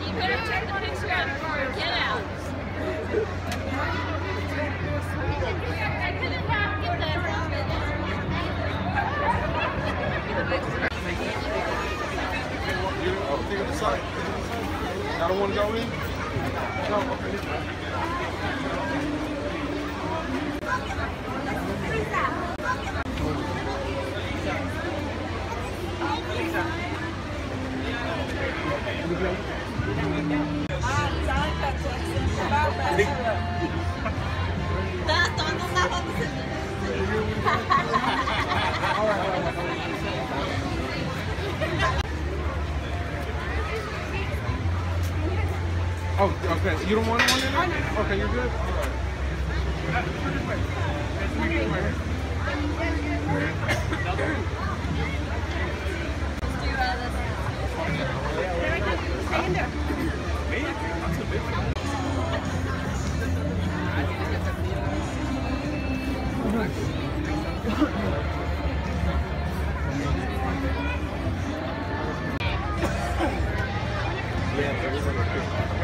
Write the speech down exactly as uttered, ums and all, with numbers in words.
You better check the picture out before we get out. I couldn't have get that. Oh, take it aside. Y'all don't want to go in? No, okay. Oh, okay. You don't want one in there? Okay, you're good? Yeah,